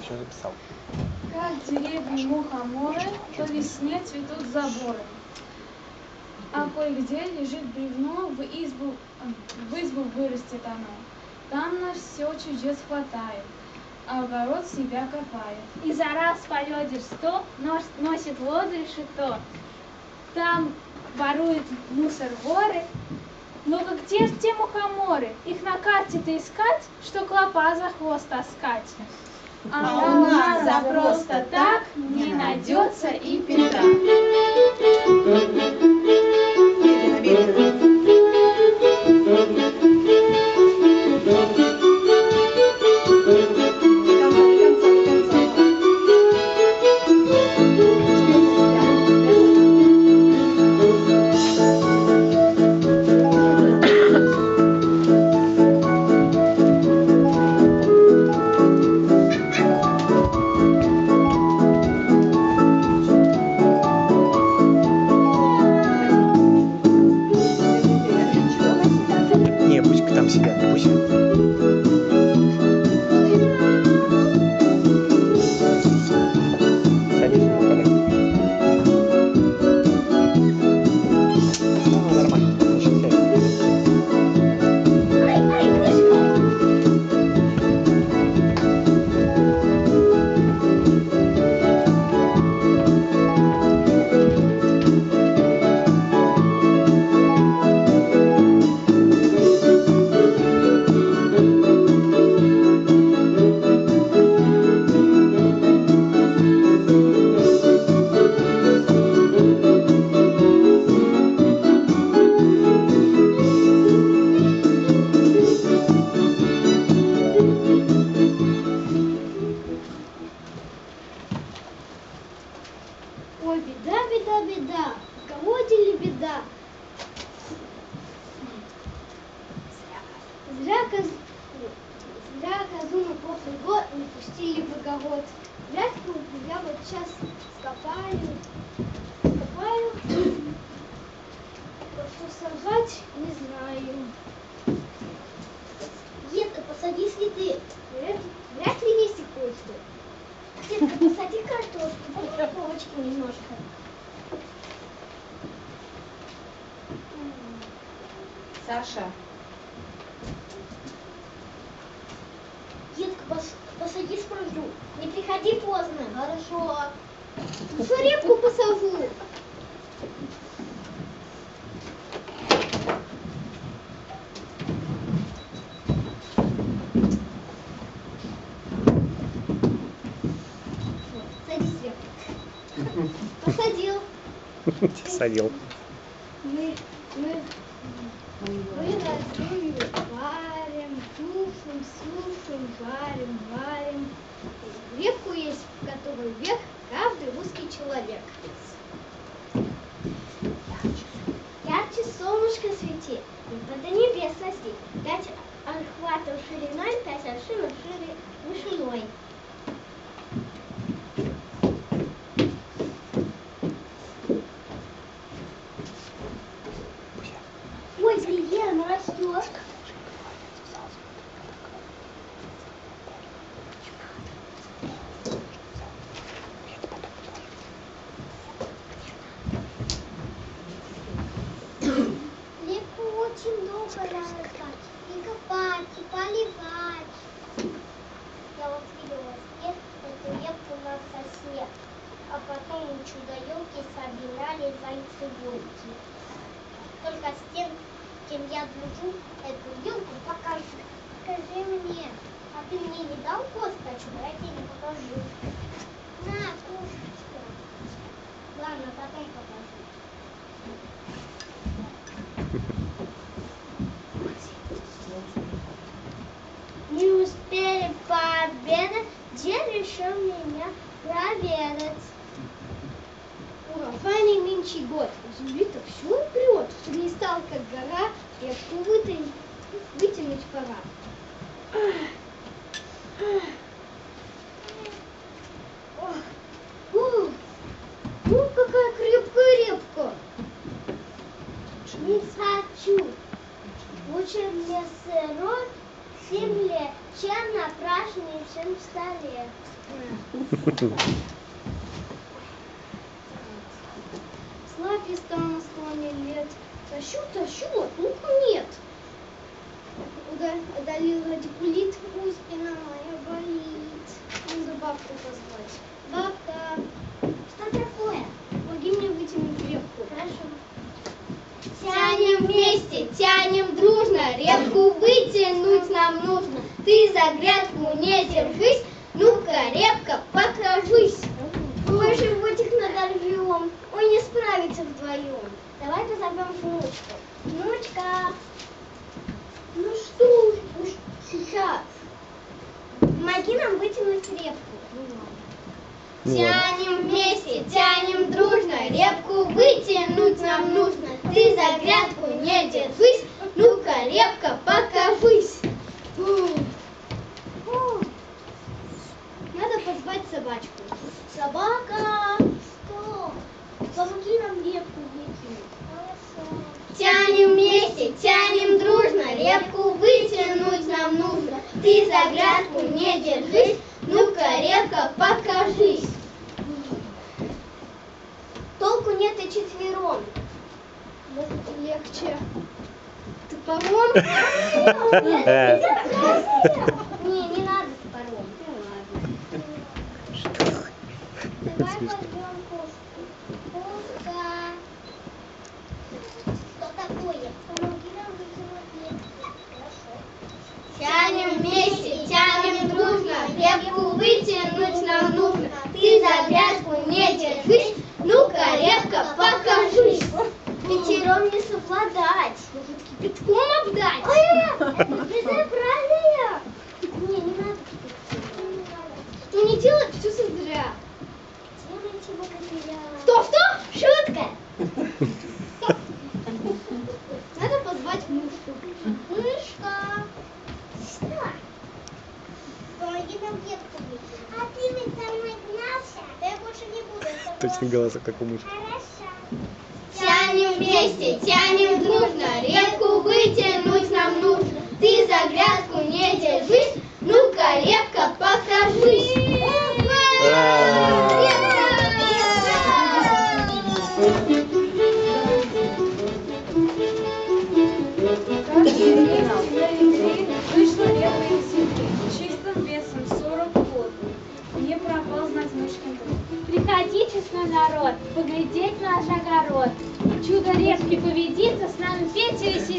Что записал? Как деревни мухоморы, по весне цветут заборы. А кое-где лежит бревно, в избу вырастет оно. Там на все чудес хватает, а огород себя копает. И за раз полёдишь 100, носит лодырь шито. Там воруют мусор воры. Ну-ка, где ж те мухоморы? Их на карте-то искать, что клопа за хвост таскать. А у нас за просто так не найдется и пята. Не, пусть там сидят, пусть. Садись, пока. Ну, нормально, значит, сядь. Ой, беда, беда, беда, в колоде ли беда? Зря козу на прошлый год не пустили в огород. Грядку я вот сейчас скопаю, что сажать, не знаю. Детка, посади цветы, вряд ли есть и кое-что. Детка, посади картошку, помни полочки немножко. Саша, Детка, посади спрыгну. Не приходи поздно. Хорошо. Ну, репку посажу. Садись, репку. Посадил. Садил. Мы разуем, варим, тушим, сушим, варим. Репку есть, в которую век каждый русский человек. Ярче солнышко свети, и до небес расти. 5 архватов шириной, 5 аршинов вышиной. Ой, Лиена растет. Лепку очень долго надо и копать, и поливать. Я вот видела эту лепку на сосне, а потом у чудо-елки собирали зайцы-волки. Только с тем, кем я дружу, эту елку покажу. Покажи мне. А ты мне не дал косточку, я тебе не покажу. На, кушай. Ладно, потом покажу. Не успели пообедать, дед решил меня проведать. Урожайный нынче год, земли-то все прет, хлестал как гора, репку вытянуть пора. Какая крепкая репка! Не хочу. Лучше мне сырой в земле чем на праздничном столе. Славе стал на склоне лет. Тащу, а толку нет. Удалил радикулит, пусть спина моя болит. Надо бабку позвать. Бабка, что такое? Помоги мне вытянуть репку. Хорошо. Тянем вместе, тянем дружно, репку вытянуть нам нужно. Ты за грядку не держись, ну-ка, репка, покажись. Мы животик надорвем, ой, не справиться вдвоем. Давай позовем внучку. Внучка, ну что уж сейчас? Помоги нам вытянуть репку. Тянем вместе, тянем дружно, репку вытянуть нам нужно. Ты за грядку не держись, ну-ка, репка, покажись. Надо позвать собачку. Собака, что? Помоги нам репку вытянуть. Хорошо. Тянем вместе, тянем дружно, репку вытянуть нам нужно. Ты за грядку не держись, ну-ка, репка, покажись. Толку нет и четвером. Может, легче топором? Не надо топором. Давай пойдем кошку. Кошка. Что такое? Помоги нам вытянуть репку. Хорошо. Тянем вместе, тянем дружно, репку вытянуть нам нужно. Ты за грядку не держись, ну-ка, репка, покажись. Пятером не совладать. Может, кипятком обдать? Это безобразие. Не надо кипятком. Что не делать, все зря. Делайте богатыря. Что? Шутка. Надо позвать мышку. Мышка. Что? Помоги нам ветку вытянуть. А ты ведь со мной гнался? Да я больше не буду. Точно голосок, как у мышки. Хорошо. Тянем вместе, тянем дружно, репку вытянуть нам нужно. Ты за грядку не держись, ну-ка, репка, покажись. Вышла лето из земли, чистым весом 40 год. Не пропал знать мышкин труд. Приходи, честной народ, поглядеть наш огород. Чудо репки поведится, с нами петь и веселиться.